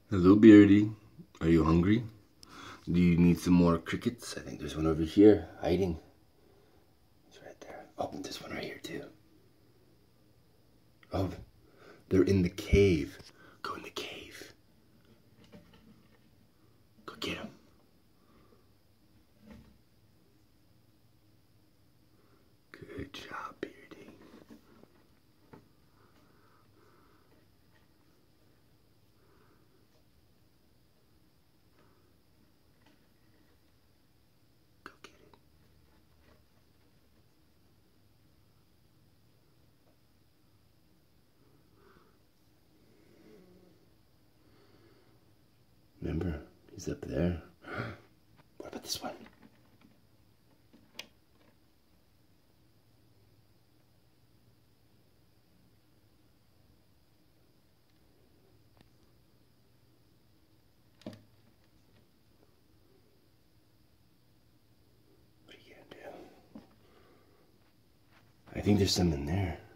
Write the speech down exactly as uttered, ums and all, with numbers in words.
Hello, Beardy. Are you hungry? Do you need some more crickets? I think there's one over here, hiding. It's right there. Oh, there's one right here, too. Oh, they're in the cave. Go in the cave. Go get them. Good job, Beardy. Go get it. Remember, he's up there. What about this one? What are you gonna do? I think there's some in there.